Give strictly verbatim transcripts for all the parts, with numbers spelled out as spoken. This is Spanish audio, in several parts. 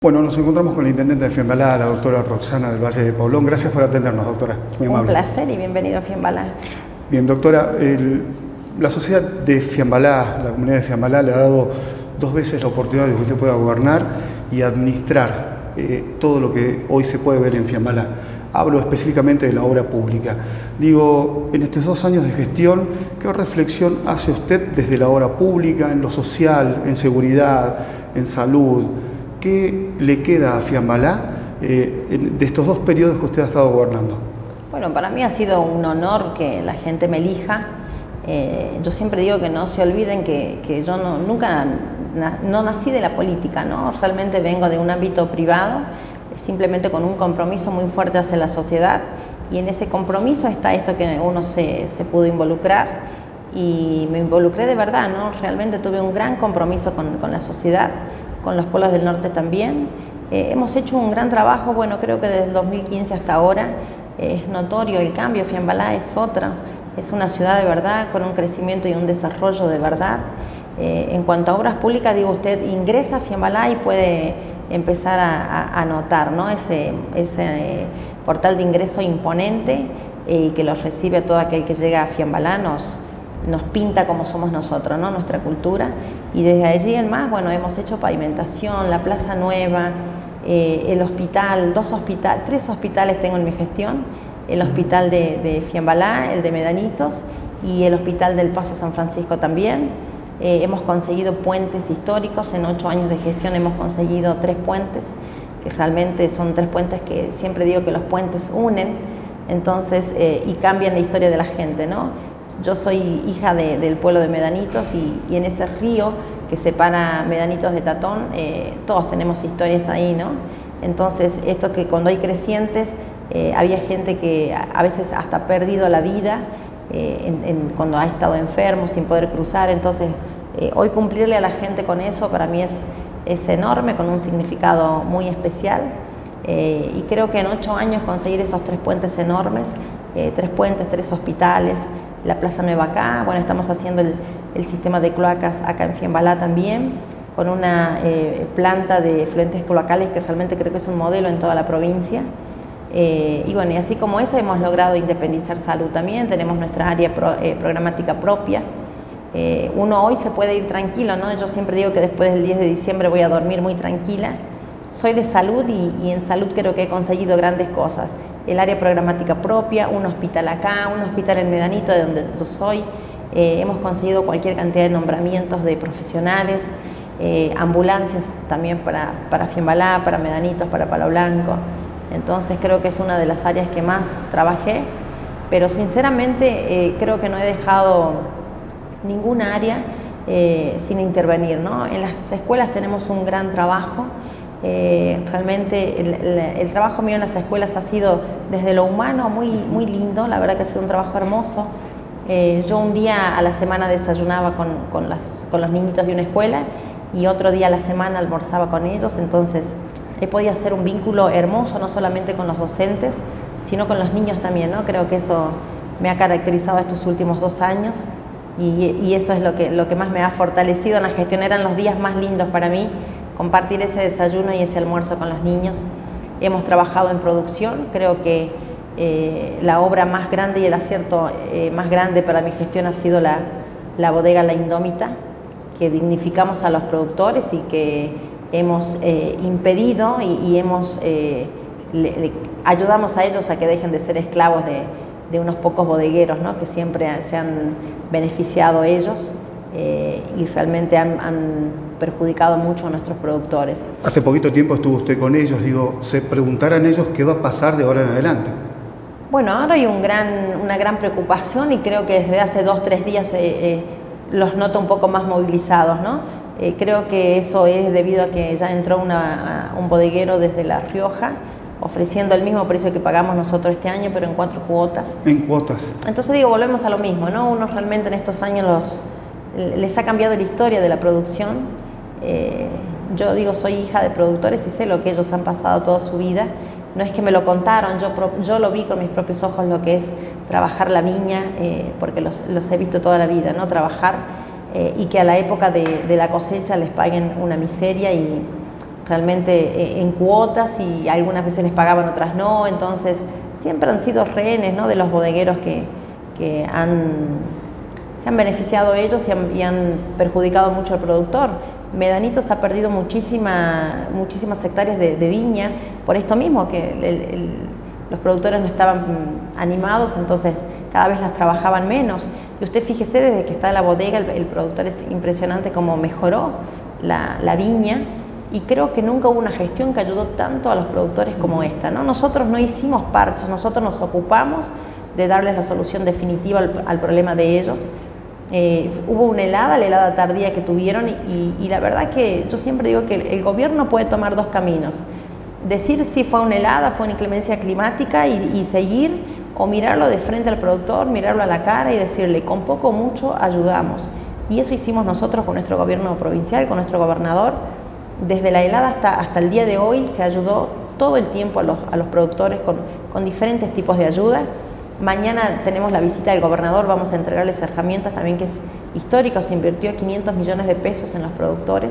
Bueno, nos encontramos con la intendente de Fiambalá, la doctora Roxana del Valle de Paulón. Gracias por atendernos, doctora. Muy amable. Un placer y bienvenido a Fiambalá. Bien, doctora, el, la sociedad de Fiambalá, la comunidad de Fiambalá, le ha dado dos veces la oportunidad de que usted pueda gobernar y administrar eh, todo lo que hoy se puede ver en Fiambalá. Hablo específicamente de la obra pública. Digo, en estos dos años de gestión, ¿qué reflexión hace usted desde la obra pública, en lo social, en seguridad, en salud? ¿Qué le queda a Fiambalá eh, de estos dos periodos que usted ha estado gobernando? Bueno, para mí ha sido un honor que la gente me elija. Eh, yo siempre digo que no se olviden que, que yo no, nunca na, no nací de la política, ¿no? Realmente vengo de un ámbito privado, simplemente con un compromiso muy fuerte hacia la sociedad, y en ese compromiso está esto que uno se, se pudo involucrar, y me involucré de verdad, ¿no? Realmente tuve un gran compromiso con, con la sociedad, con los pueblos del norte también. Eh, hemos hecho un gran trabajo, bueno, creo que desde el dos mil quince hasta ahora eh, es notorio el cambio. Fiambalá es otra, es una ciudad de verdad, con un crecimiento y un desarrollo de verdad. Eh, en cuanto a obras públicas, digo, usted ingresa a Fiambalá y puede empezar a, a, a notar, ¿no? ese, ese eh, portal de ingreso imponente y eh, que los recibe todo aquel que llega a Fiambalá, nos, nos pinta como somos nosotros, ¿no? Nuestra cultura, y desde allí en más, bueno, hemos hecho pavimentación, la Plaza Nueva, eh, el hospital, dos hospitales, tres hospitales tengo en mi gestión, el hospital de, de Fiambalá, el de Medanitos y el hospital del Paso San Francisco también. Eh, hemos conseguido puentes históricos, en ocho años de gestión hemos conseguido tres puentes, que realmente son tres puentes que siempre digo que los puentes unen, entonces, eh, y cambian la historia de la gente, ¿no? Yo soy hija de, del pueblo de Medanitos y, y en ese río que separa Medanitos de Tatón, eh, todos tenemos historias ahí, ¿no? Entonces, esto que cuando hay crecientes, eh, había gente que a, a veces hasta ha perdido la vida, Eh, en, en, cuando ha estado enfermo, sin poder cruzar. Entonces, eh, hoy cumplirle a la gente con eso para mí es, es enorme, con un significado muy especial, eh, y creo que en ocho años conseguir esos tres puentes enormes, eh, tres puentes, tres hospitales, la Plaza Nueva acá, bueno, estamos haciendo el, el sistema de cloacas acá en Fiambalá también, con una eh, planta de efluentes cloacales que realmente creo que es un modelo en toda la provincia. Eh, y bueno, y así como eso hemos logrado independizar salud también, tenemos nuestra área pro, eh, programática propia. Eh, uno hoy se puede ir tranquilo, ¿no? Yo siempre digo que después del diez de diciembre voy a dormir muy tranquila. Soy de salud y, y en salud creo que he conseguido grandes cosas. El área programática propia, un hospital acá, un hospital en Medanito, de donde yo soy. Eh, hemos conseguido cualquier cantidad de nombramientos de profesionales, eh, ambulancias también para, para Fiambalá, para Medanitos, para Palo Blanco. Entonces creo que es una de las áreas que más trabajé, pero sinceramente eh, creo que no he dejado ninguna área eh, sin intervenir, ¿no? En las escuelas tenemos un gran trabajo, eh, realmente el, el, el trabajo mío en las escuelas ha sido desde lo humano muy, muy lindo, la verdad que ha sido un trabajo hermoso. Eh, yo un día a la semana desayunaba con, con, las, con los niñitos de una escuela y otro día a la semana almorzaba con ellos, entonces he podido hacer un vínculo hermoso, no solamente con los docentes, sino con los niños también, ¿no? Creo que eso me ha caracterizado estos últimos dos años y, y eso es lo que, lo que más me ha fortalecido en la gestión. Eran los días más lindos para mí, compartir ese desayuno y ese almuerzo con los niños. Hemos trabajado en producción, creo que eh, la obra más grande y el acierto eh, más grande para mi gestión ha sido la, la bodega La Indómita, que dignificamos a los productores y que hemos eh, impedido y, y hemos, eh, le, le, ayudamos a ellos a que dejen de ser esclavos de, de unos pocos bodegueros, ¿no? Que siempre se han beneficiado ellos eh, y realmente han, han perjudicado mucho a nuestros productores. Hace poquito tiempo estuvo usted con ellos, digo, se preguntarán ellos qué va a pasar de ahora en adelante. Bueno, ahora hay un gran, una gran preocupación y creo que desde hace dos, tres días eh, eh, los noto un poco más movilizados, ¿no? Eh, creo que eso es debido a que ya entró una, un bodeguero desde La Rioja ofreciendo el mismo precio que pagamos nosotros este año, pero en cuatro cuotas. En cuotas. Entonces digo, volvemos a lo mismo, ¿no? Uno realmente en estos años los, les ha cambiado la historia de la producción. Eh, yo digo, soy hija de productores y sé lo que ellos han pasado toda su vida. No es que me lo contaron, yo, yo lo vi con mis propios ojos lo que es trabajar la viña, eh, porque los, los he visto toda la vida, ¿no? Trabajar. Eh, y que a la época de, de la cosecha les paguen una miseria y, realmente en cuotas y algunas veces les pagaban, otras no, entonces siempre han sido rehenes, ¿no?, de los bodegueros que, que han, se han beneficiado ellos y han, y han perjudicado mucho al productor. Medanitos ha perdido muchísima, muchísimas hectáreas de, de viña por esto mismo, que el, el, los productores no estaban animados, entonces cada vez las trabajaban menos. Y usted fíjese, desde que está la bodega, el, el productor es impresionante cómo mejoró la, la viña, y creo que nunca hubo una gestión que ayudó tanto a los productores como esta, ¿no? Nosotros no hicimos parches, nosotros nos ocupamos de darles la solución definitiva al, al problema de ellos. Eh, hubo una helada, la helada tardía que tuvieron, y, y la verdad que yo siempre digo que el, el gobierno puede tomar dos caminos: decir si fue una helada, fue una inclemencia climática y, y seguir, o mirarlo de frente al productor, mirarlo a la cara y decirle, con poco o mucho ayudamos. Y eso hicimos nosotros con nuestro gobierno provincial, con nuestro gobernador. Desde la helada hasta, hasta el día de hoy se ayudó todo el tiempo a los, a los productores con, con diferentes tipos de ayuda. Mañana tenemos la visita del gobernador, vamos a entregarles herramientas también, que es histórico. Se invirtió quinientos millones de pesos en los productores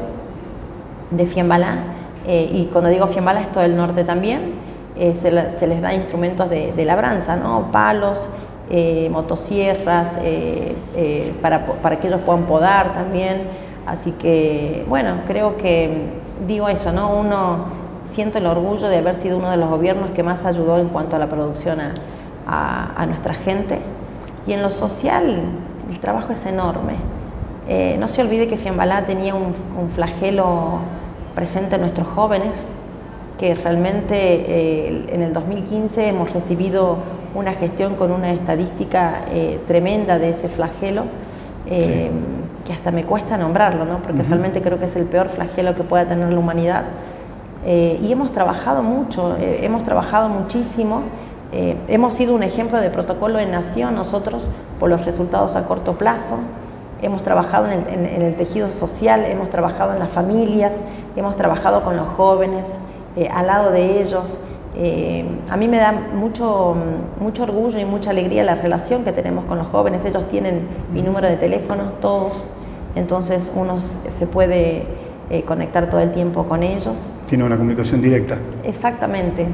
de Fiambalá, eh, y cuando digo Fiambalá es todo el norte también. Eh, se, la, se les da instrumentos de, de labranza, ¿no?, palos, eh, motosierras, eh, eh, para, para que ellos puedan podar también. Así que, bueno, creo que, digo eso, ¿no?, uno siento el orgullo de haber sido uno de los gobiernos que más ayudó en cuanto a la producción a, a, a nuestra gente. Y en lo social, el trabajo es enorme. Eh, no se olvide que Fiambalá tenía un, un flagelo presente en nuestros jóvenes, que realmente eh, en el dos mil quince hemos recibido una gestión con una estadística eh, tremenda de ese flagelo. Eh, sí. Que hasta me cuesta nombrarlo, ¿no?, porque uh-huh. realmente creo que es el peor flagelo que pueda tener la humanidad. Eh, y hemos trabajado mucho, eh, hemos trabajado muchísimo, eh, hemos sido un ejemplo de protocolo en nación nosotros por los resultados a corto plazo. Hemos trabajado en el, en, en el tejido social, hemos trabajado en las familias, hemos trabajado con los jóvenes, eh, al lado de ellos. Eh, a mí me da mucho, mucho orgullo y mucha alegría la relación que tenemos con los jóvenes. Ellos tienen mi número de teléfono, todos, entonces uno se puede eh, conectar todo el tiempo con ellos. Tiene una comunicación directa. Exactamente.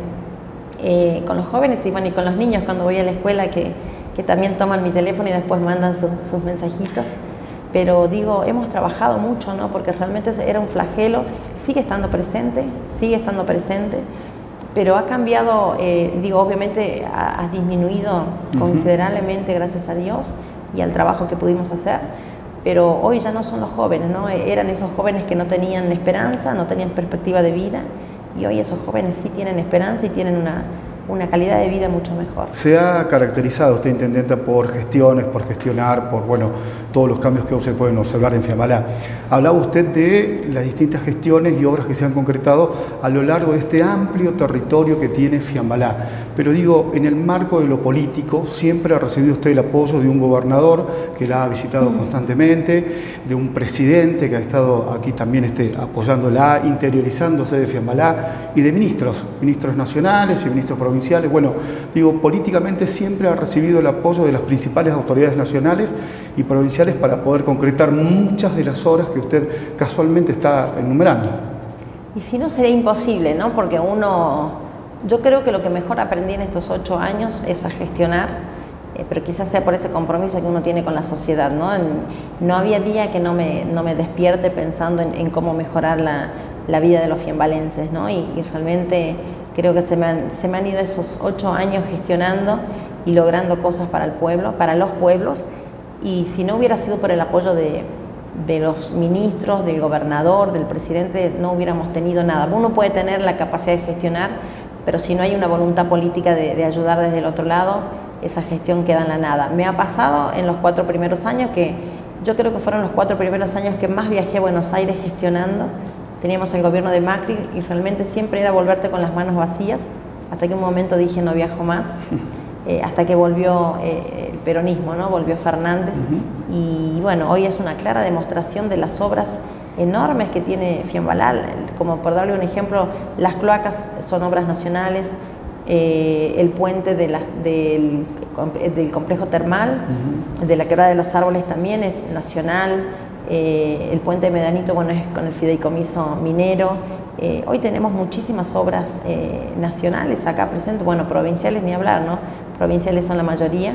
Eh, con los jóvenes y, bueno, y con los niños cuando voy a la escuela, que, que también toman mi teléfono y después mandan su, sus mensajitos. Pero digo, hemos trabajado mucho, ¿no?, porque realmente era un flagelo, sigue estando presente, sigue estando presente. Pero ha cambiado, eh, digo, obviamente ha, ha disminuido considerablemente, gracias a Dios y al trabajo que pudimos hacer, pero hoy ya no son los jóvenes, ¿no? Eran esos jóvenes que no tenían esperanza, no tenían perspectiva de vida, y hoy esos jóvenes sí tienen esperanza y tienen una, una calidad de vida mucho mejor. Se ha caracterizado usted, intendenta, por gestiones, por gestionar, por, bueno, todos los cambios que se pueden observar en Fiambalá. Hablaba usted de las distintas gestiones y obras que se han concretado a lo largo de este amplio territorio que tiene Fiambalá. Pero digo, en el marco de lo político, siempre ha recibido usted el apoyo de un gobernador que la ha visitado mm. constantemente, de un presidente que ha estado aquí también este, apoyándola, interiorizándose de Fiambalá, y de ministros, ministros nacionales y ministros provinciales. Bueno, digo, políticamente siempre ha recibido el apoyo de las principales autoridades nacionales y provinciales para poder concretar muchas de las obras que usted casualmente está enumerando. Y si no, sería imposible, ¿no? Porque uno, yo creo que lo que mejor aprendí en estos ocho años es a gestionar, eh, pero quizás sea por ese compromiso que uno tiene con la sociedad, ¿no? En, no había día que no me, no me despierte pensando en, en cómo mejorar la, la vida de los fiambalenses, ¿no? Y, y realmente creo que se me, han, se me han ido esos ocho años gestionando y logrando cosas para el pueblo, para los pueblos. Y si no hubiera sido por el apoyo de, de los ministros, del gobernador, del presidente, no hubiéramos tenido nada. Uno puede tener la capacidad de gestionar, pero si no hay una voluntad política de, de ayudar desde el otro lado, esa gestión queda en la nada. Me ha pasado en los cuatro primeros años, que yo creo que fueron los cuatro primeros años que más viajé a Buenos Aires gestionando. Teníamos el gobierno de Macri y realmente siempre era volverte con las manos vacías, hasta que un momento dije no viajo más. Eh, hasta que volvió eh, el peronismo, ¿no? Volvió Fernández. Uh-huh. Y bueno, hoy es una clara demostración de las obras enormes que tiene Fiambalá. Como por darle un ejemplo, las cloacas son obras nacionales, eh, el puente de la, del, del complejo termal, uh-huh. de la Quebrada de los Árboles también es nacional, eh, el puente de Medanito, bueno, es con el fideicomiso minero, Eh, hoy tenemos muchísimas obras eh, nacionales acá presentes, bueno, provinciales ni hablar, ¿no? Provinciales son la mayoría,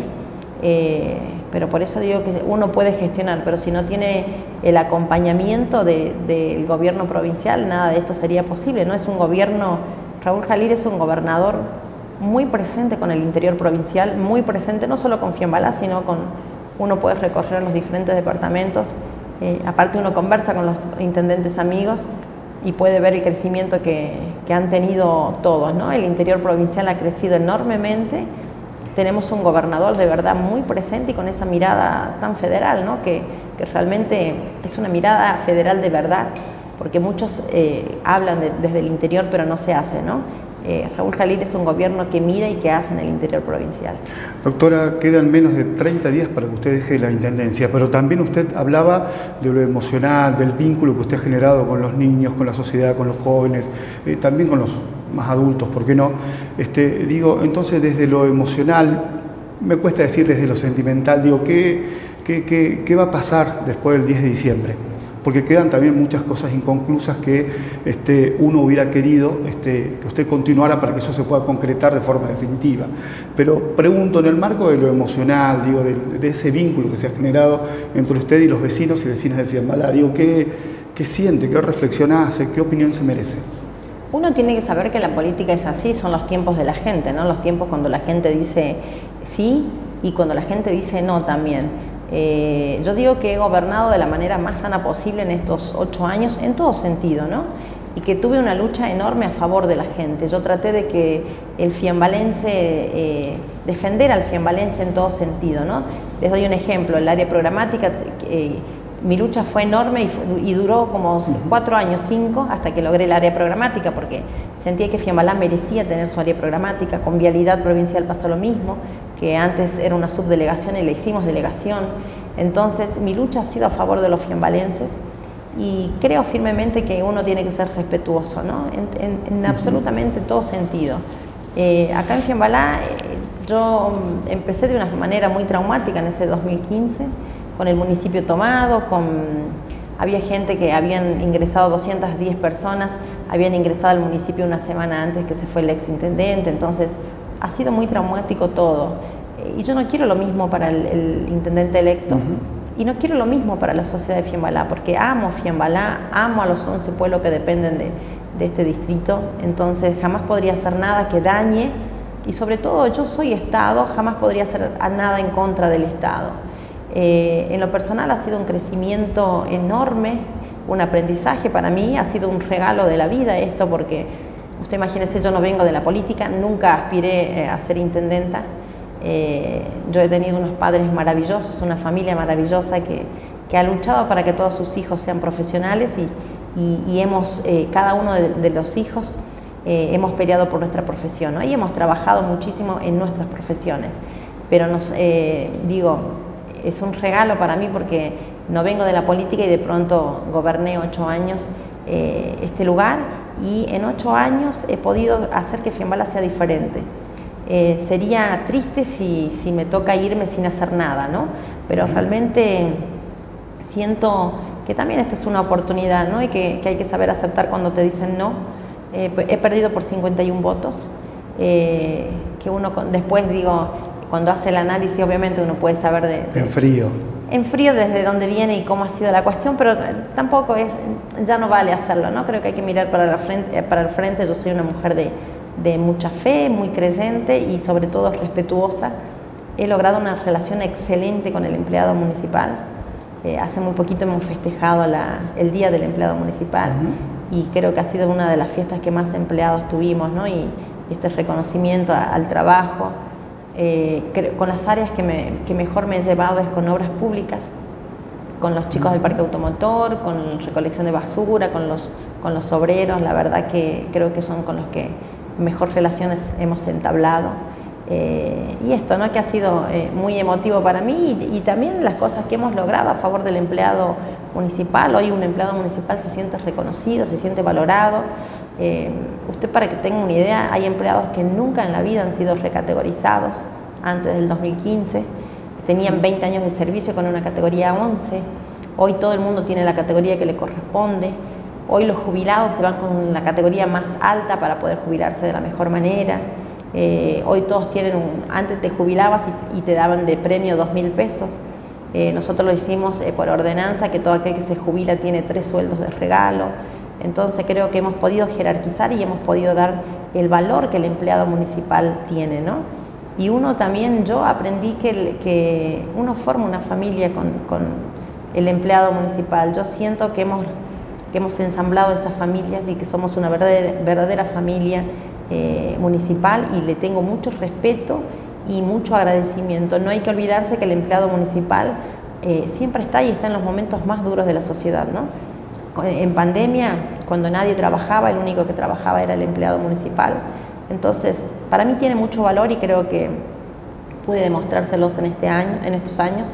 eh, pero por eso digo que uno puede gestionar, pero si no tiene el acompañamiento de, del gobierno provincial, nada de esto sería posible, ¿no? Es un gobierno, Raúl Jalil es un gobernador muy presente con el interior provincial, muy presente no solo con Fiambalá, sino con, uno puede recorrer los diferentes departamentos, eh, aparte uno conversa con los intendentes amigos, y puede ver el crecimiento que, que han tenido todos, ¿no? El interior provincial ha crecido enormemente, tenemos un gobernador de verdad muy presente y con esa mirada tan federal, ¿no? que, que realmente es una mirada federal de verdad, porque muchos eh, hablan de, desde el interior pero no se hace, ¿no? Eh, Raúl Jalil es un gobierno que mira y que hace en el interior provincial. Doctora, quedan menos de treinta días para que usted deje la intendencia, pero también usted hablaba de lo emocional, del vínculo que usted ha generado con los niños, con la sociedad, con los jóvenes, eh, también con los más adultos, ¿por qué no? Este, digo, entonces desde lo emocional, me cuesta decir desde lo sentimental, digo, ¿qué, qué, qué, qué va a pasar después del diez de diciembre? Porque quedan también muchas cosas inconclusas que este, uno hubiera querido este, que usted continuara para que eso se pueda concretar de forma definitiva. Pero pregunto, en el marco de lo emocional, digo, de, de ese vínculo que se ha generado entre usted y los vecinos y vecinas de Fiambalá, digo, ¿qué, qué siente, qué reflexión hace, qué opinión se merece? Uno tiene que saber que la política es así, son los tiempos de la gente, ¿no? Los tiempos cuando la gente dice sí y cuando la gente dice no también. Eh, yo digo que he gobernado de la manera más sana posible en estos ocho años, en todo sentido, ¿no? Y que tuve una lucha enorme a favor de la gente. Yo traté de que el fiambalense, eh, defender al fiambalense en todo sentido, ¿no? Les doy un ejemplo, el área programática, eh, mi lucha fue enorme y, fue, y duró como cuatro años, cinco, hasta que logré el área programática, porque sentía que Fiambalá merecía tener su área programática. Con Vialidad Provincial pasó lo mismo, que antes era una subdelegación y le hicimos delegación. Entonces mi lucha ha sido a favor de los fiambalenses y creo firmemente que uno tiene que ser respetuoso, ¿no? En, en, en absolutamente todo sentido. Eh, acá en Fiambalá eh, yo empecé de una manera muy traumática en ese dos mil quince, con el municipio tomado, con, había gente que habían ingresado, doscientas diez personas, habían ingresado al municipio una semana antes que se fue el ex intendente, entonces ha sido muy traumático todo. Y yo no quiero lo mismo para el, el intendente electo, uh-huh. y no quiero lo mismo para la sociedad de Fiambalá, porque amo Fiambalá, amo a los once pueblos que dependen de, de este distrito, entonces jamás podría hacer nada que dañe, y sobre todo yo soy Estado, jamás podría hacer nada en contra del Estado. Eh, en lo personal ha sido un crecimiento enorme, un aprendizaje para mí, ha sido un regalo de la vida esto, porque usted imagínese, yo no vengo de la política, nunca aspiré eh, a ser intendenta. Eh, yo he tenido unos padres maravillosos, una familia maravillosa que, que ha luchado para que todos sus hijos sean profesionales y, y, y hemos, eh, cada uno de, de los hijos eh, hemos peleado por nuestra profesión, ¿no? Y hemos trabajado muchísimo en nuestras profesiones, pero nos, eh, digo, es un regalo para mí porque no vengo de la política y de pronto goberné ocho años eh, este lugar y en ocho años he podido hacer que Fiambalá sea diferente. Eh, sería triste si, si me toca irme sin hacer nada, ¿no? Pero realmente siento que también esto es una oportunidad, ¿no? Y que, que hay que saber aceptar cuando te dicen no. Eh, he perdido por cincuenta y un votos, eh, que uno después, digo, cuando hace el análisis obviamente uno puede saber de... de en frío. En frío desde dónde viene y cómo ha sido la cuestión, pero tampoco es, ya no vale hacerlo, ¿no? Creo que hay que mirar para, la frente, para el frente. Yo soy una mujer de, de mucha fe, muy creyente y sobre todo respetuosa. He logrado una relación excelente con el empleado municipal. Eh, hace muy poquito hemos festejado la, el Día del Empleado Municipal, uh-huh. y creo que ha sido una de las fiestas que más empleados tuvimos, ¿no? Y, y este reconocimiento a, al trabajo. Eh, creo, con las áreas que, me, que mejor me he llevado es con obras públicas, con los chicos del parque automotor, con recolección de basura, con los, con los obreros. La verdad que creo que son con los que mejor relaciones hemos entablado. Eh, y esto, ¿no? Que ha sido eh, muy emotivo para mí y, y también las cosas que hemos logrado a favor del empleado municipal. Hoy un empleado municipal se siente reconocido, se siente valorado. Eh, usted, para que tenga una idea, hay empleados que nunca en la vida han sido recategorizados antes del dos mil quince, tenían veinte años de servicio con una categoría once, hoy todo el mundo tiene la categoría que le corresponde. Hoy los jubilados se van con la categoría más alta para poder jubilarse de la mejor manera. Eh, hoy todos tienen un, antes te jubilabas y, y te daban de premio dos mil pesos. Eh, nosotros lo hicimos eh, por ordenanza, que todo aquel que se jubila tiene tres sueldos de regalo. Entonces creo que hemos podido jerarquizar y hemos podido dar el valor que el empleado municipal tiene, ¿no? Y uno también, yo aprendí que, que uno forma una familia con, con el empleado municipal. Yo siento que hemos, que hemos ensamblado esas familias y que somos una verdadera, verdadera familia eh, municipal, y le tengo mucho respeto y mucho agradecimiento. No hay que olvidarse que el empleado municipal eh, siempre está y está en los momentos más duros de la sociedad, ¿no? En pandemia, cuando nadie trabajaba, el único que trabajaba era el empleado municipal. Entonces, para mí tiene mucho valor y creo que pude demostrárselos en, este año, en estos años.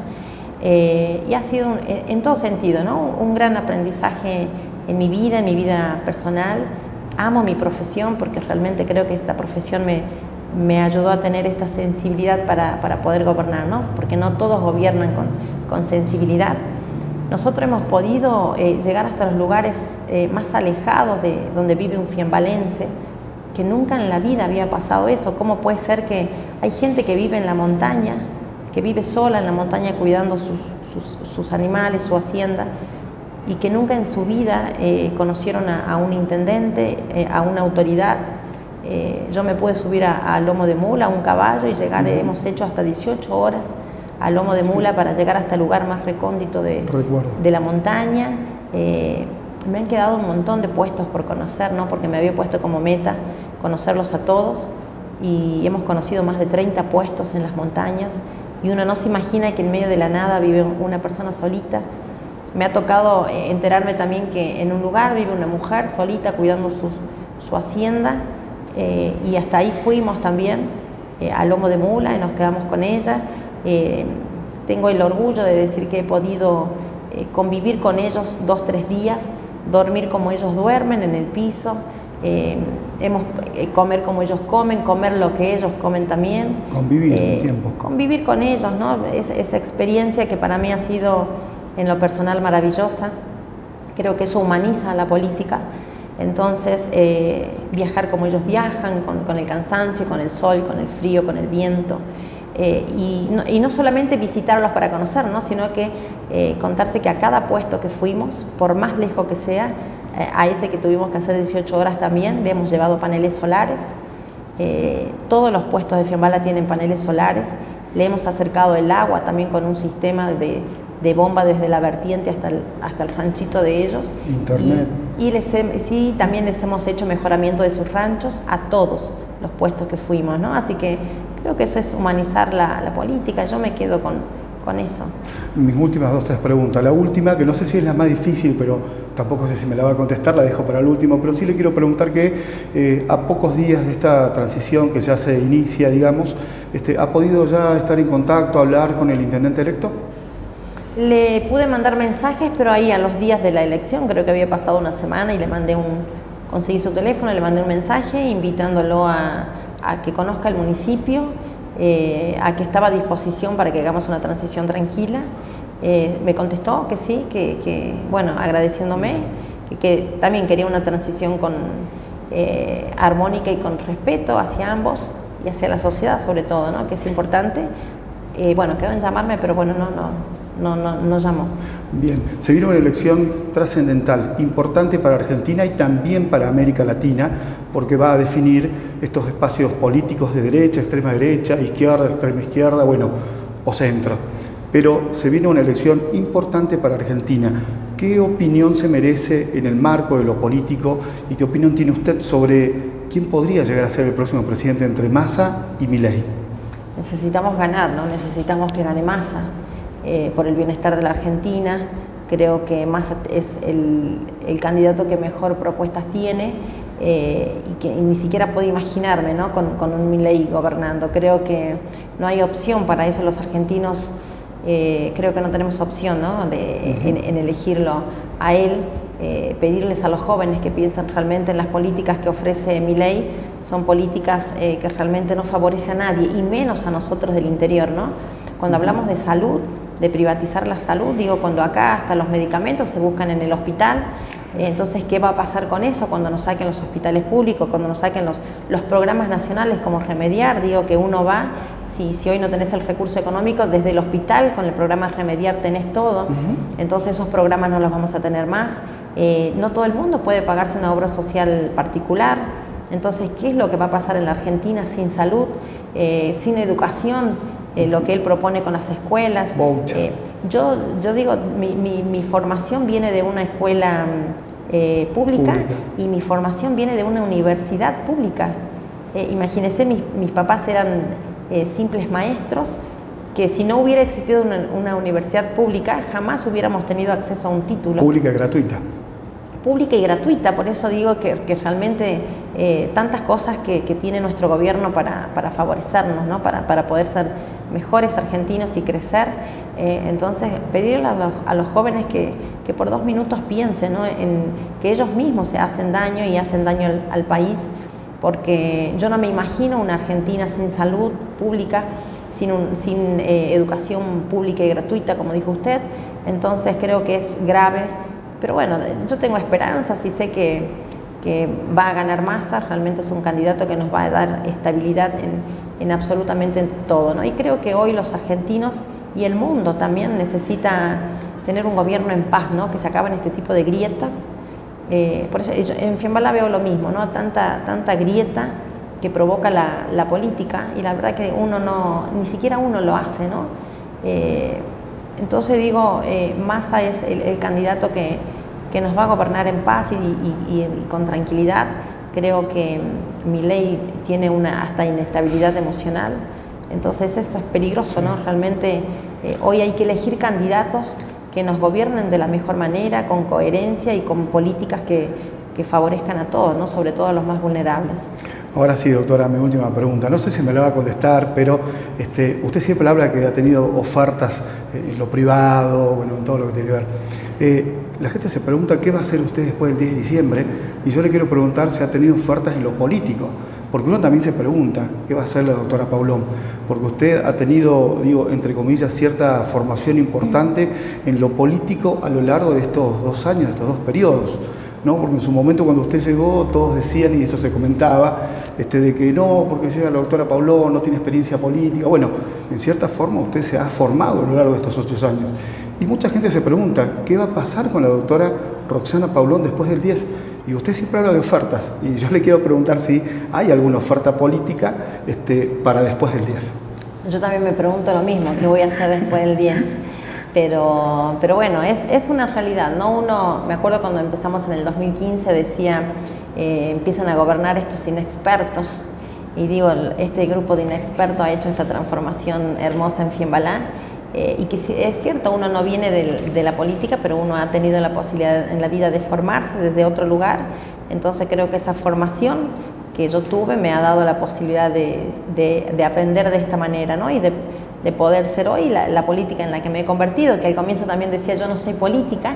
Eh, y ha sido, un, en todo sentido, ¿no? un gran aprendizaje en mi vida, en mi vida personal. Amo mi profesión porque realmente creo que esta profesión me, me ayudó a tener esta sensibilidad para, para poder gobernar, ¿no? Porque no todos gobiernan con, con sensibilidad. Nosotros hemos podido eh, llegar hasta los lugares eh, más alejados de donde vive un fiambalense, que nunca en la vida había pasado eso. ¿Cómo puede ser que hay gente que vive en la montaña, que vive sola en la montaña cuidando sus, sus, sus animales, su hacienda, y que nunca en su vida eh, conocieron a, a un intendente, eh, a una autoridad? Eh, yo me pude subir a, a lomo de mula, a un caballo, y llegar, eh, hemos hecho hasta dieciocho horas a lomo de mula, sí, para llegar hasta el lugar más recóndito de, de la montaña. Eh, me han quedado un montón de puestos por conocer, ¿no? Porque me había puesto como meta conocerlos a todos, y hemos conocido más de treinta puestos en las montañas, y uno no se imagina que en medio de la nada vive una persona solita. Me ha tocado enterarme también que en un lugar vive una mujer solita cuidando su, su hacienda, eh, y hasta ahí fuimos también eh, a lomo de mula y nos quedamos con ella. Eh, tengo el orgullo de decir que he podido eh, convivir con ellos dos, tres días, dormir como ellos duermen en el piso, eh, hemos, eh, comer como ellos comen, comer lo que ellos comen también. Convivir eh, un tiempo. Convivir con ellos, ¿no? Es, esa experiencia que para mí ha sido en lo personal maravillosa. Creo que eso humaniza a la política. Entonces, eh, viajar como ellos viajan, con, con el cansancio, con el sol, con el frío, con el viento. Eh, y, no, y no solamente visitarlos para conocer, ¿no? Sino que eh, contarte que a cada puesto que fuimos, por más lejos que sea, eh, a ese que tuvimos que hacer dieciocho horas también, le hemos llevado paneles solares. Eh, todos los puestos de Fiambala tienen paneles solares. Le hemos acercado el agua también con un sistema de, de bomba desde la vertiente hasta el, hasta el ranchito de ellos. Internet. Y, y les he, sí, también les hemos hecho mejoramiento de sus ranchos a todos los puestos que fuimos, ¿no? Así que creo que eso es humanizar la, la política. Yo me quedo con, con eso. Mis últimas dos, tres preguntas. La última, que no sé si es la más difícil, pero tampoco sé si me la va a contestar, la dejo para el último, pero sí le quiero preguntar que eh, a pocos días de esta transición que ya se inicia, digamos, este, ¿ha podido ya estar en contacto, hablar con el intendente electo? Le pude mandar mensajes, pero ahí a los días de la elección, creo que había pasado una semana, y le mandé un, conseguí su teléfono, le mandé un mensaje invitándolo a, a que conozca el municipio, eh, a que estaba a disposición para que hagamos una transición tranquila. Eh, me contestó que sí, que, que bueno, agradeciéndome, que, que también quería una transición con, eh, armónica y con respeto hacia ambos y hacia la sociedad sobre todo, ¿no? Que es importante. Eh, bueno, quedó en llamarme, pero bueno, no, no. No, no, no llamó. Bien, se viene una elección trascendental, importante para Argentina y también para América Latina, porque va a definir estos espacios políticos de derecha, extrema derecha, izquierda, extrema izquierda, bueno, o centro. Pero se viene una elección importante para Argentina. ¿Qué opinión se merece en el marco de lo político y qué opinión tiene usted sobre quién podría llegar a ser el próximo presidente entre Massa y Milei? Necesitamos ganar, ¿no? Necesitamos que gane Massa. Eh, por el bienestar de la Argentina. Creo que Massa es el, el candidato que mejor propuestas tiene, eh, y que y ni siquiera puedo imaginarme, ¿no? con, con un Milei gobernando. Creo que no hay opción para eso. Los argentinos eh, creo que no tenemos opción, ¿no? de, uh-huh. en, en elegirlo a él. Eh, pedirles a los jóvenes que piensen realmente en las políticas que ofrece Milei, son políticas eh, que realmente no favorecen a nadie, y menos a nosotros del interior, ¿no? Cuando hablamos de salud, de privatizar la salud, digo, cuando acá hasta los medicamentos se buscan en el hospital, Entonces, ¿qué va a pasar con eso cuando nos saquen los hospitales públicos, cuando nos saquen los, los programas nacionales como Remediar? Digo que uno va, si, si hoy no tenés el recurso económico, desde el hospital con el programa Remediar tenés todo, uh-huh. Entonces esos programas no los vamos a tener más. Eh, no todo el mundo puede pagarse una obra social particular. Entonces, ¿qué es lo que va a pasar en la Argentina sin salud, eh, sin educación? Eh, lo que él propone con las escuelas. Eh, yo, yo digo, mi, mi, mi formación viene de una escuela eh, pública, pública y mi formación viene de una universidad pública. Eh, imagínense, mis, mis papás eran eh, simples maestros, que si no hubiera existido una, una universidad pública, jamás hubiéramos tenido acceso a un título. Pública y gratuita. Pública y gratuita, por eso digo que, que realmente eh, tantas cosas que, que tiene nuestro gobierno para, para favorecernos, ¿no? para, para poder ser mejores argentinos y crecer. Eh, entonces, pedirle a los, a los jóvenes que, que por dos minutos piensen, ¿no? en que ellos mismos se hacen daño y hacen daño al, al país, porque yo no me imagino una Argentina sin salud pública, sin, un, sin eh, educación pública y gratuita, como dijo usted. Entonces, creo que es grave. Pero bueno, yo tengo esperanzas y sé que, que va a ganar Massa. Realmente es un candidato que nos va a dar estabilidad en, en absolutamente en todo, ¿no? Y creo que hoy los argentinos y el mundo también necesita tener un gobierno en paz, ¿no? Que se acaben este tipo de grietas. Eh, por eso yo, en Fiambalá veo lo mismo, ¿no? Tanta, tanta grieta que provoca la, la política, y la verdad que uno no, ni siquiera uno lo hace, ¿no? Eh, entonces digo, eh, Massa es el, el candidato que, que nos va a gobernar en paz y, y, y, y con tranquilidad. Creo que Milei tiene una hasta inestabilidad emocional, entonces eso es peligroso, ¿no? Realmente eh, hoy hay que elegir candidatos que nos gobiernen de la mejor manera, con coherencia y con políticas que, que favorezcan a todos, ¿no? Sobre todo a los más vulnerables. Ahora sí, doctora, mi última pregunta. No sé si me la va a contestar, pero este, usted siempre habla que ha tenido ofertas en lo privado, bueno, en todo lo que tiene que ver. Eh, la gente se pregunta qué va a hacer usted después del diez de diciembre, y yo le quiero preguntar si ha tenido ofertas en lo político, porque uno también se pregunta qué va a hacer la doctora Paulón, porque usted ha tenido, digo, entre comillas, cierta formación importante en lo político a lo largo de estos dos años, de estos dos periodos, ¿no? Porque en su momento cuando usted llegó todos decían, y eso se comentaba, este, de que no, porque llega la doctora Paulón, no tiene experiencia política. Bueno, en cierta forma usted se ha formado a lo largo de estos ocho años. Y mucha gente se pregunta, ¿qué va a pasar con la doctora Roxana Paulón después del diez? Y usted siempre habla de ofertas, y yo le quiero preguntar si hay alguna oferta política este, para después del diez. Yo también me pregunto lo mismo, ¿qué voy a hacer después del diez? Pero, pero bueno, es, es una realidad, ¿no? Uno, me acuerdo cuando empezamos en el dos mil quince, decía, eh, empiezan a gobernar estos inexpertos, y digo, este grupo de inexpertos ha hecho esta transformación hermosa en Fiambalá, eh, y que es cierto, uno no viene de, de la política, pero uno ha tenido la posibilidad en la vida de formarse desde otro lugar. Entonces creo que esa formación que yo tuve me ha dado la posibilidad de, de, de aprender de esta manera, ¿no? Y de, de poder ser hoy la, la política en la que me he convertido, que al comienzo también decía yo no soy política,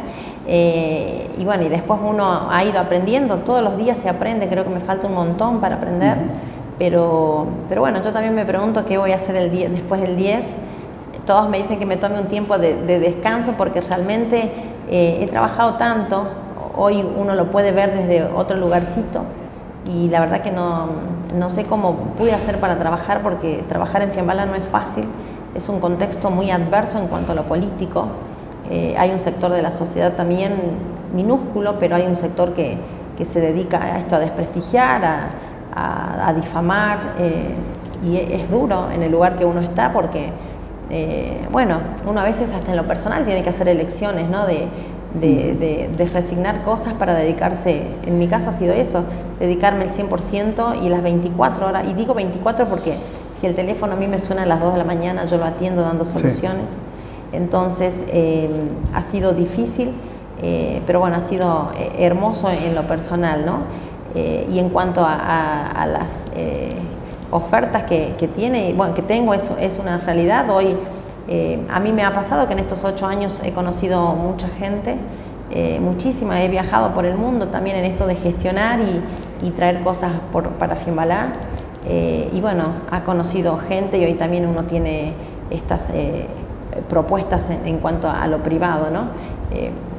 eh, y bueno, y después uno ha ido aprendiendo, todos los días se aprende, creo que me falta un montón para aprender, uh-huh. pero, pero bueno, yo también me pregunto qué voy a hacer el día, después del diez. Todos me dicen que me tome un tiempo de, de descanso, porque realmente eh, he trabajado tanto, hoy uno lo puede ver desde otro lugarcito, y la verdad que no, no sé cómo pude hacer para trabajar, porque trabajar en Fiambalá no es fácil. Es un contexto muy adverso en cuanto a lo político. Eh, hay un sector de la sociedad también minúsculo, pero hay un sector que, que se dedica a esto, a desprestigiar, a, a, a difamar, eh, y es duro en el lugar que uno está, porque, eh, bueno, uno a veces hasta en lo personal tiene que hacer elecciones, ¿no? De, de, de, de resignar cosas para dedicarse, en mi caso ha sido eso, dedicarme el cien por ciento y las veinticuatro horas, y digo veinticuatro porque si el teléfono a mí me suena a las dos de la mañana, yo lo atiendo dando soluciones. Sí. Entonces, eh, ha sido difícil, eh, pero bueno, ha sido eh, hermoso en lo personal, ¿no? Eh, y en cuanto a, a, a las eh, ofertas que, que tiene, bueno, que tengo, es, es una realidad. Hoy, eh, a mí me ha pasado que en estos ocho años he conocido mucha gente, eh, muchísima, he viajado por el mundo también en esto de gestionar y, y traer cosas por, para Fiambalá. Eh, y bueno, ha conocido gente, y hoy también uno tiene estas eh, propuestas en, en cuanto a, a lo privado, ¿no? Eh,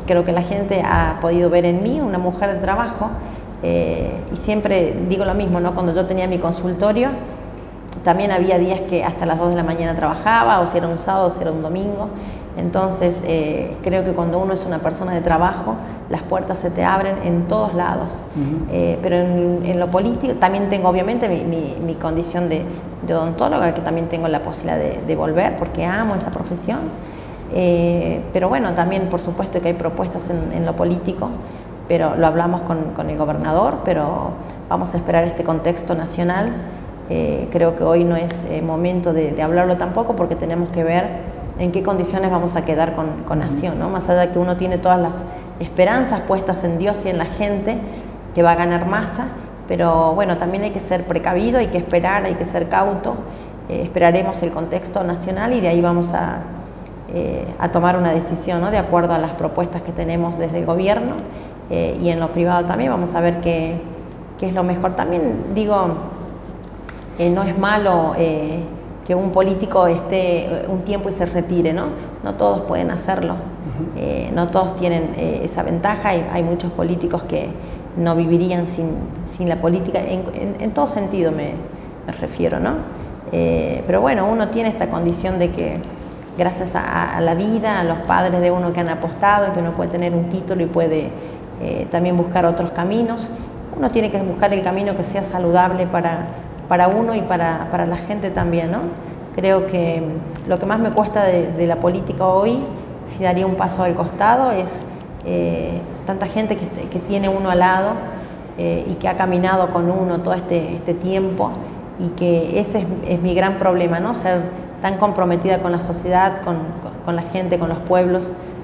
creo que la gente ha podido ver en mí una mujer de trabajo, eh, y siempre digo lo mismo, ¿no? Cuando yo tenía mi consultorio, también había días que hasta las dos de la mañana trabajaba, o si era un sábado, o si era un domingo. Entonces, eh, creo que cuando uno es una persona de trabajo, las puertas se te abren en todos lados. Uh-huh. eh, pero en, en lo político, también tengo obviamente mi, mi, mi condición de, de odontóloga, que también tengo la posibilidad de, de volver, porque amo esa profesión. Eh, pero bueno, también por supuesto que hay propuestas en, en lo político, pero lo hablamos con, con el gobernador, pero vamos a esperar este contexto nacional. Eh, creo que hoy no es eh, momento de, de hablarlo tampoco, porque tenemos que ver en qué condiciones vamos a quedar con, con Nación, ¿no? Más allá de que uno tiene todas las esperanzas puestas en Dios y en la gente, que va a ganar masa, pero bueno, también hay que ser precavido, hay que esperar, hay que ser cauto. Eh, esperaremos el contexto nacional y de ahí vamos a, eh, a tomar una decisión, ¿no? De acuerdo a las propuestas que tenemos desde el gobierno, eh, y en lo privado también vamos a ver qué, qué es lo mejor. También digo, eh, no es malo eh, que un político esté un tiempo y se retire, ¿no? No todos pueden hacerlo, uh-huh. eh, no todos tienen eh, esa ventaja. Hay, hay muchos políticos que no vivirían sin, sin la política, en, en, en todo sentido me, me refiero, ¿no? Eh, pero bueno, uno tiene esta condición de que gracias a, a la vida, a los padres de uno que han apostado, que uno puede tener un título y puede eh, también buscar otros caminos. Uno tiene que buscar el camino que sea saludable para, para uno y para, para la gente también, ¿no? Creo que lo que más me cuesta de, de la política hoy, si daría un paso al costado, es eh, tanta gente que, que tiene uno al lado eh, y que ha caminado con uno todo este, este tiempo, y que ese es, es mi gran problema, ¿no? Ser tan comprometida con la sociedad, con, con la gente, con los pueblos.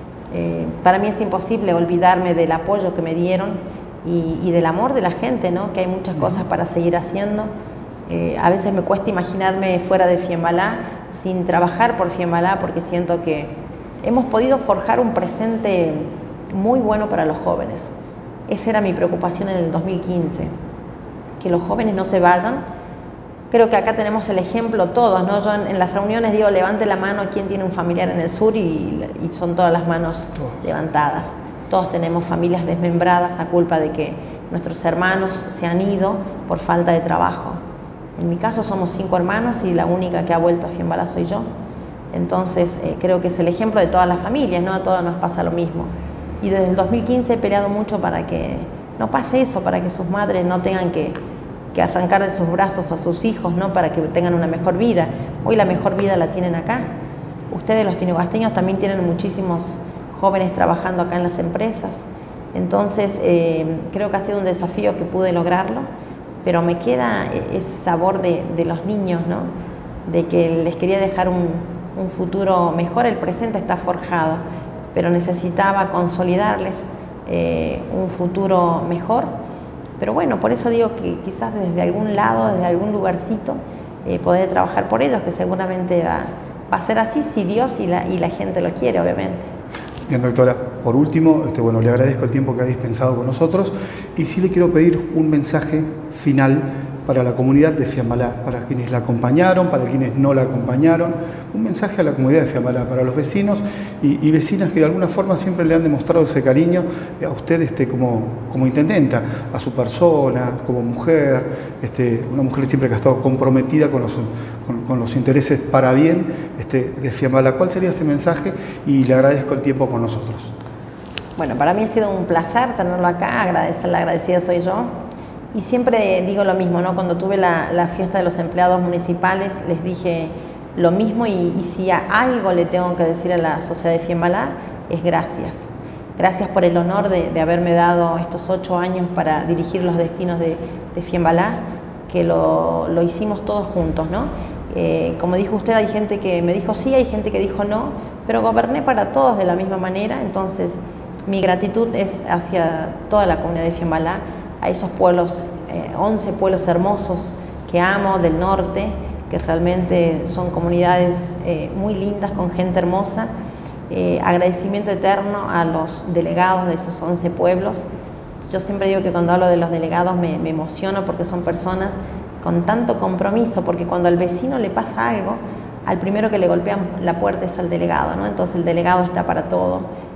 Eh, para mí es imposible olvidarme del apoyo que me dieron y, y del amor de la gente, ¿no? Que hay muchas cosas para seguir haciendo. Eh, a veces me cuesta imaginarme fuera de Fiambalá, sin trabajar por Fiambalá, porque siento que hemos podido forjar un presente muy bueno para los jóvenes. Esa era mi preocupación en el dos mil quince, que los jóvenes no se vayan. Creo que acá tenemos el ejemplo todos, ¿no? Yo en, en las reuniones digo, levante la mano quién tiene un familiar en el sur, y, y son todas las manos todos levantadas. Todos tenemos familias desmembradas a culpa de que nuestros hermanos se han ido por falta de trabajo. En mi caso somos cinco hermanos y la única que ha vuelto a Fiambalá soy yo. Entonces eh, creo que es el ejemplo de todas las familias, ¿no? A todas nos pasa lo mismo. Y desde el dos mil quince he peleado mucho para que no pase eso, para que sus madres no tengan que, que arrancar de sus brazos a sus hijos, ¿no? Para que tengan una mejor vida. Hoy la mejor vida la tienen acá. Ustedes los tinogasteños también tienen muchísimos jóvenes trabajando acá en las empresas. Entonces eh, creo que ha sido un desafío que pude lograrlo, pero me queda ese sabor de, de los niños, ¿no? De que les quería dejar un, un futuro mejor. El presente está forjado, pero necesitaba consolidarles eh, un futuro mejor. Pero bueno, por eso digo que quizás desde algún lado, desde algún lugarcito, eh, poder trabajar por ellos, que seguramente va, va a ser así si Dios y la, y la gente lo quiere, obviamente. Bien, doctora, por último, este, bueno, le agradezco el tiempo que ha dispensado con nosotros, y sí le quiero pedir un mensaje final para la comunidad de Fiambalá, para quienes la acompañaron, para quienes no la acompañaron, un mensaje a la comunidad de Fiambalá, para los vecinos y, y vecinas que de alguna forma siempre le han demostrado ese cariño a usted este, como, como intendenta, a su persona, como mujer, este, una mujer siempre que ha estado comprometida con los, con, con los intereses para bien este, de Fiambalá. ¿Cuál sería ese mensaje? Y le agradezco el tiempo con nosotros. Bueno, para mí ha sido un placer tenerlo acá, agradecer, la agradecida soy yo. Y siempre digo lo mismo, ¿no? Cuando tuve la, la fiesta de los empleados municipales, les dije lo mismo, y, y si a algo le tengo que decir a la sociedad de Fiambalá, es gracias. Gracias por el honor de, de haberme dado estos ocho años para dirigir los destinos de, de Fiambalá, que lo, lo hicimos todos juntos, ¿no? Eh, como dijo usted, hay gente que me dijo sí, hay gente que dijo no, pero goberné para todos de la misma manera. Entonces mi gratitud es hacia toda la comunidad de Fiambalá, a esos pueblos, eh, once pueblos hermosos que amo del norte, que realmente son comunidades eh, muy lindas, con gente hermosa. Eh, agradecimiento eterno a los delegados de esos once pueblos. Yo siempre digo que cuando hablo de los delegados me, me emociono, porque son personas con tanto compromiso, porque cuando al vecino le pasa algo, al primero que le golpean la puerta es al delegado, ¿no? Entonces el delegado está para todo.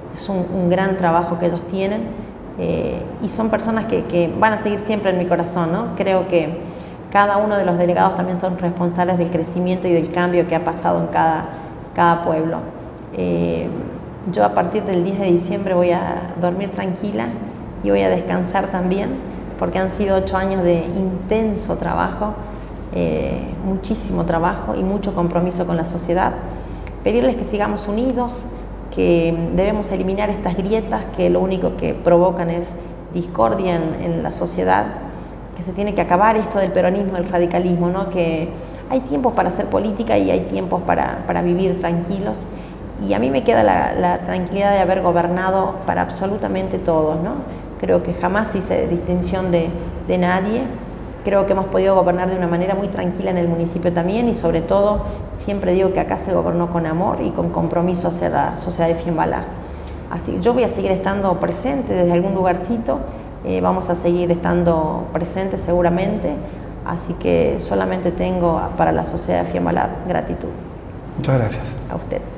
es un, un gran trabajo que ellos tienen eh, y son personas que, que van a seguir siempre en mi corazón, ¿no? Creo que cada uno de los delegados también son responsables del crecimiento y del cambio que ha pasado en cada, cada pueblo. Eh, yo a partir del diez de diciembre voy a dormir tranquila y voy a descansar también, porque han sido ocho años de intenso trabajo, eh, muchísimo trabajo y mucho compromiso con la sociedad. Pedirles que sigamos unidos, que debemos eliminar estas grietas que lo único que provocan es discordia en, en la sociedad, que se tiene que acabar esto del peronismo, del radicalismo, ¿no? Que hay tiempos para hacer política y hay tiempos para, para vivir tranquilos, y a mí me queda la, la tranquilidad de haber gobernado para absolutamente todos, ¿no? Creo que jamás hice distinción de, de nadie. Creo que hemos podido gobernar de una manera muy tranquila en el municipio también, y sobre todo siempre digo que acá se gobernó con amor y con compromiso hacia la sociedad de Fiambalá. Así que yo voy a seguir estando presente desde algún lugarcito, eh, vamos a seguir estando presentes seguramente, así que solamente tengo para la sociedad de Fiambalá gratitud. Muchas gracias. A usted.